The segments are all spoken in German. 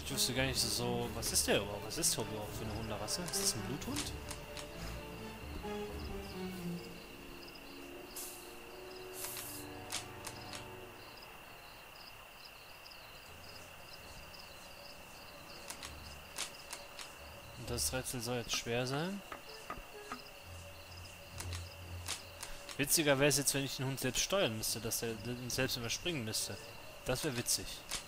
Ich wusste gar nicht so... Was ist der überhaupt? Was ist Tobi überhaupt für eine Hunderasse? Ist das ein Bluthund? Und das Rätsel soll jetzt schwer sein. Witziger wäre es jetzt, wenn ich den Hund selbst steuern müsste, dass er den selbst überspringen müsste. Das wäre witzig.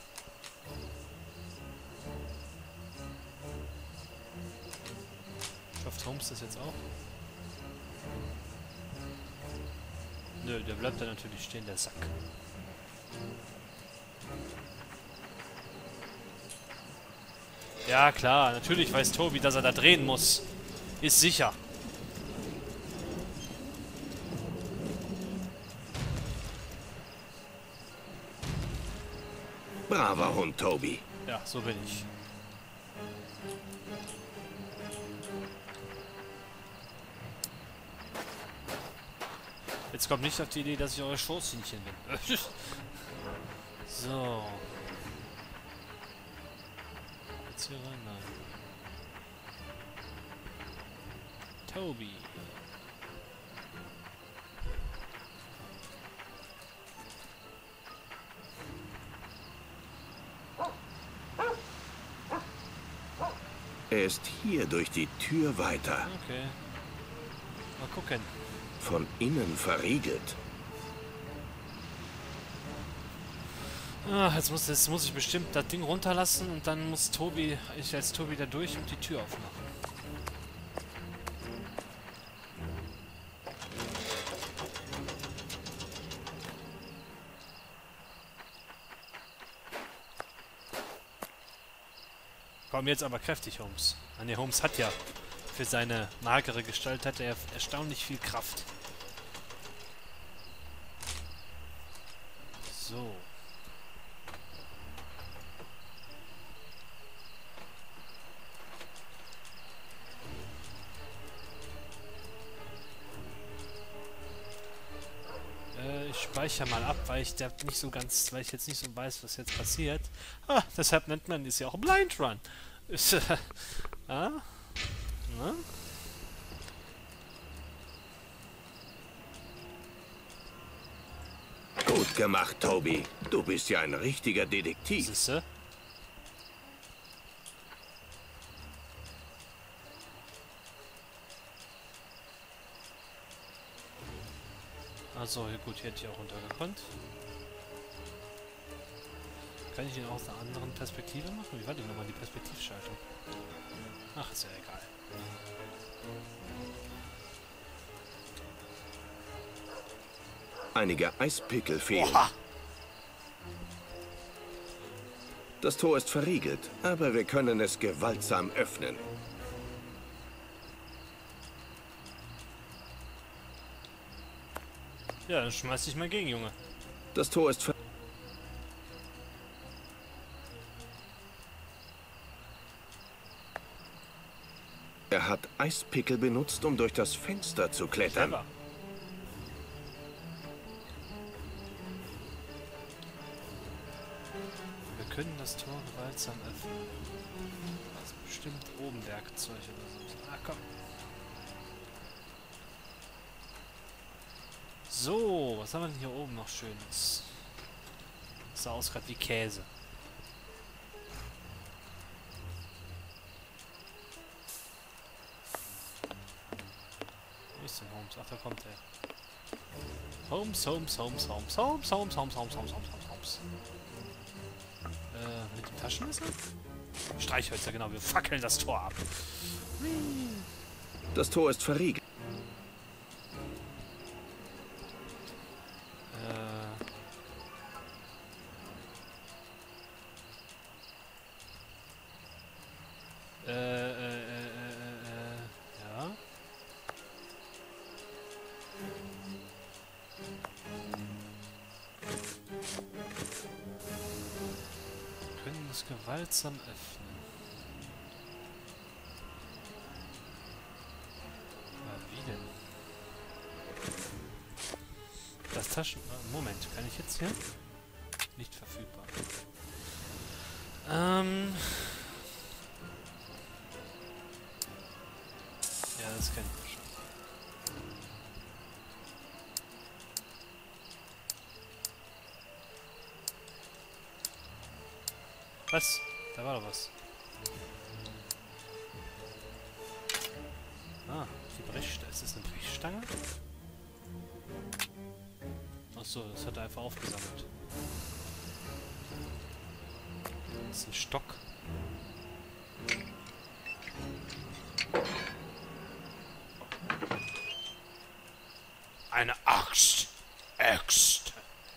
Schafft Holmes das jetzt auch? Nö, der bleibt da natürlich stehen, der Sack. Ja, klar, natürlich weiß Tobi, dass er da drehen muss. Ist sicher. Braver Hund, Toby. Ja, so bin ich. Jetzt kommt nicht auf die Idee, dass ich eure Schoßhühnchen bin. So. Jetzt hier rein? Nein. Toby. Er ist hier durch die Tür weiter. Okay. Mal gucken. Von innen verriegelt. Ah, jetzt muss ich bestimmt das Ding runterlassen und dann muss ich als Tobi da durch und die Tür aufmachen. Komm jetzt aber kräftig, Holmes. Ah, ne, Holmes hat ja für seine magere Gestalt hat er erstaunlich viel Kraft. So. Ich speichere mal ab, weil ich jetzt nicht so weiß, was jetzt passiert. Ah, deshalb nennt man es ja auch Blind Run. Ist, ah? Na? Gut gemacht, Toby. Du bist ja ein richtiger Detektiv. Siehste? Also, gut, hier hätte ich auch runtergekonnt. Kann ich ihn auch aus einer anderen Perspektive machen? Wie war denn nochmal die Perspektivschaltung? Ach, ist ja egal. Einige Eispickel fehlen. Oha! Das Tor ist verriegelt, aber wir können es gewaltsam öffnen. Ja, dann schmeiß dich mal gegen, Junge. Das Tor ist verriegelt. Er hat Eispickel benutzt, um durch das Fenster zu klettern. Clever. Wir können das Tor gewaltsam öffnen. Das ist bestimmt oben Werkzeug oder so. Ah, komm. So, was haben wir denn hier oben noch Schönes? Das sah aus gerade wie Käse. Wo ist denn Holmes? Ach, da kommt er. Holmes. Mit dem Taschenmesser? Streichhölzer, genau. Wir fackeln das Tor ab. Das Tor ist verriegelt. Ja. Wir können es gewaltsam öffnen. Aber wie denn? Das Moment, kann ich jetzt hier? Nicht verfügbar. Was? Da war doch was. Ah, die Brechstange. Ist das eine Brechstange? Achso, das hat er einfach aufgesammelt. Das ist ein Stock. Eine Axt. Axt.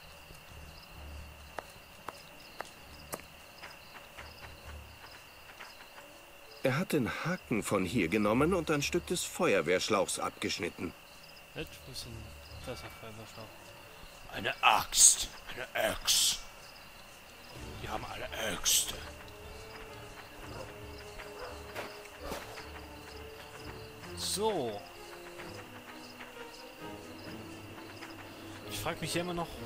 Er hat den Haken von hier genommen und ein Stück des Feuerwehrschlauchs abgeschnitten. Das ist ein besser Feuerwehrschlauch. Eine Axt. Eine Axt. Die haben alle Äxte. So. Ich frage mich hier immer noch,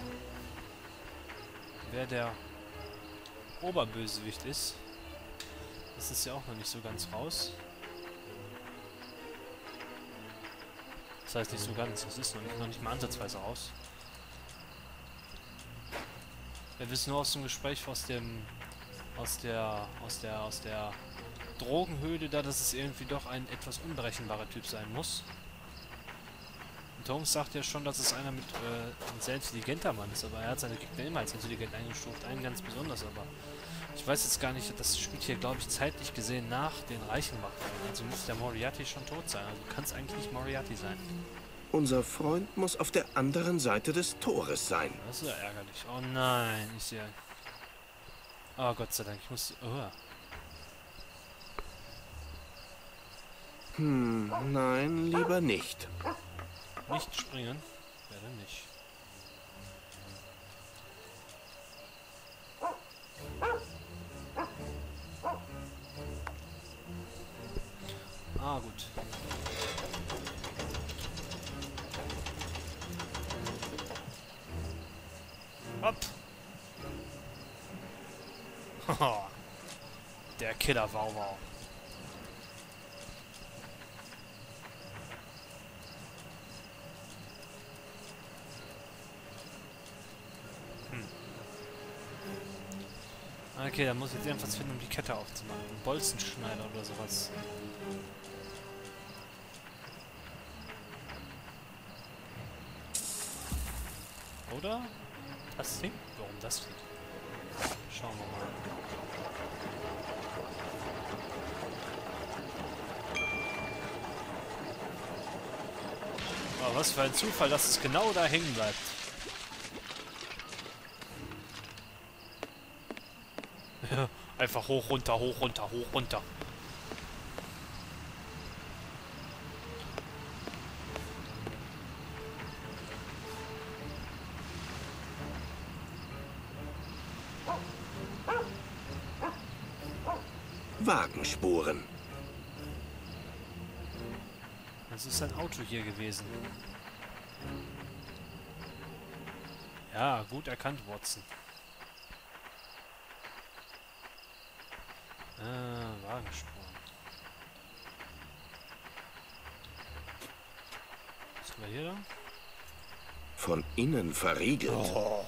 wer der Oberbösewicht ist. Das ist ja auch noch nicht so ganz raus. Das heißt nicht so ganz, das ist noch nicht mal ansatzweise raus. Wir wissen nur aus dem Gespräch aus der Drogenhöhle da, dass es irgendwie doch ein etwas unberechenbarer Typ sein muss. Und Holmes sagt ja schon, dass es einer mit ein sehr intelligenter Mann ist, aber er hat seine Gegner immer als intelligent eingestuft, einen ganz besonders, aber ich weiß jetzt gar nicht, das spielt hier, glaube ich, zeitlich gesehen nach den Reichenbach-Fällen. Also muss der Moriarty schon tot sein, also kann es eigentlich nicht Moriarty sein. Unser Freund muss auf der anderen Seite des Tores sein. Das ist ja ärgerlich. Oh nein, ich sehe... Oh Gott sei Dank, ich muss... Oh. Nein, lieber nicht. Nicht springen? Ja, dann nicht. Ah, gut. Hopp! Haha. Der Killer Wauwau. Okay, dann muss ich jetzt irgendwas finden, um die Kette aufzumachen. Ein Bolzenschneider oder sowas. Oder? Das Ding? Warum das Ding? Schauen wir mal. Oh, was für ein Zufall, dass es genau da hängen bleibt. Ja, einfach hoch, runter, hoch, runter, hoch, runter. Wagenspuren. Das ist ein Auto hier gewesen. Ja, gut erkannt, Watson. Wagenspuren. Was haben wir hier dann? Von innen verriegelt. Oh.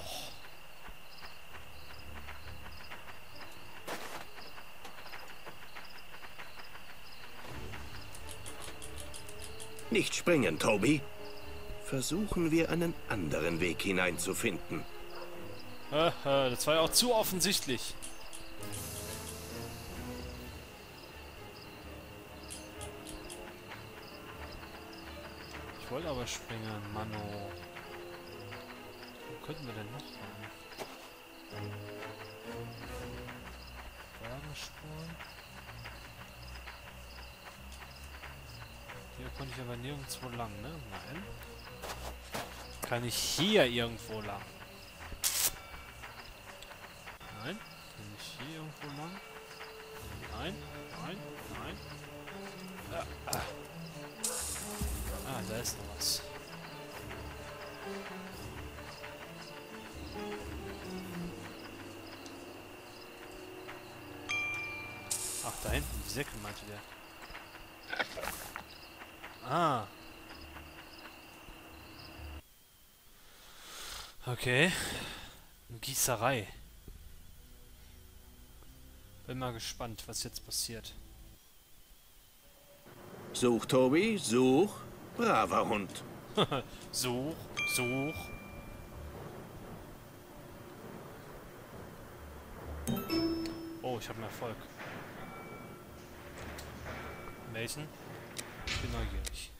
Nicht springen, Toby. Versuchen wir einen anderen Weg hineinzufinden. Das war ja auch zu offensichtlich. Ich wollte aber springen, Mano. Wo könnten wir denn noch rein? Wagenspuren. Hier konnte ich aber nirgendwo lang, ne? Nein. Kann ich hier irgendwo lang? Nein. Kann ich hier irgendwo lang? Nein, nein, nein. Ah, da ist noch was. Ach, da hinten, die Säcke meinte der. Ah. Okay. Eine Gießerei. Bin mal gespannt, was jetzt passiert. Such, Tobi, such. Braver Hund. Such, such. Oh, ich habe einen Erfolg. Welchen? Ich bin neugierig.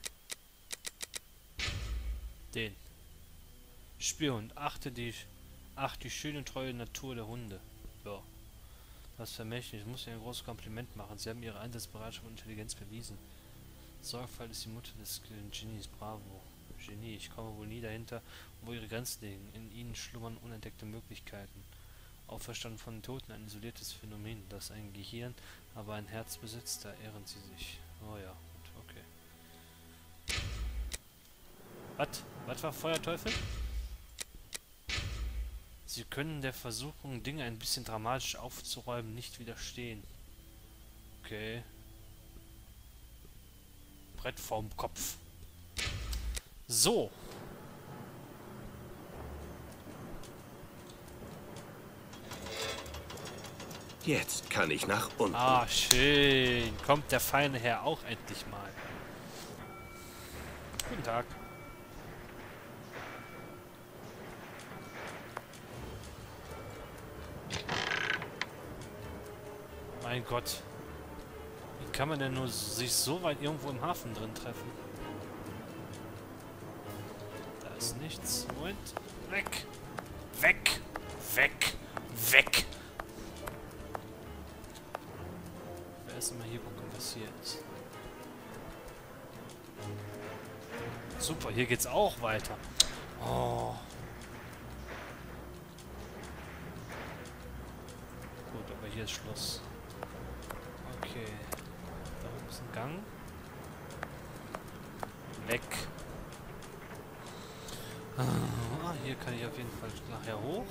Den. Spielhund. Acht die schöne, treue Natur der Hunde. Ja. Das vermächtlich. Ich muss Ihnen ein großes Kompliment machen. Sie haben Ihre Einsatzbereitschaft und Intelligenz bewiesen. Sorgfalt ist die Mutter des Genies. Bravo. Genie. Ich komme wohl nie dahinter, wo Ihre Grenzen liegen. In Ihnen schlummern unentdeckte Möglichkeiten. Auferstanden von den Toten, ein isoliertes Phänomen, das ein Gehirn, aber ein Herz besitzt. Da ehren Sie sich. Oh ja, gut, okay. Was? Was war Feuerteufel? Sie können der Versuchung, Dinge ein bisschen dramatisch aufzuräumen, nicht widerstehen. Okay. Brett vorm Kopf. So. Jetzt kann ich nach unten. Ah, schön. Kommt der feine Herr auch endlich mal. Guten Tag. Mein Gott. Wie kann man denn nur sich so weit irgendwo im Hafen drin treffen? Da ist nichts. Moment. Weg. Weg. Weg. Weg. Ich will erst mal hier gucken, was hier ist. Super, hier geht's auch weiter. Oh. Gut, aber hier ist Schluss. Okay. Da oben ist ein Gang. Weg. Ah, hier kann ich auf jeden Fall nachher hoch.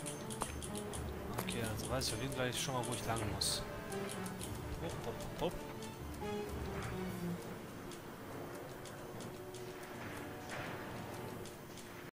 Okay, also weiß ich auf jeden Fall schon mal, wo ich lang muss. Hopp, hopp, hopp, hopp.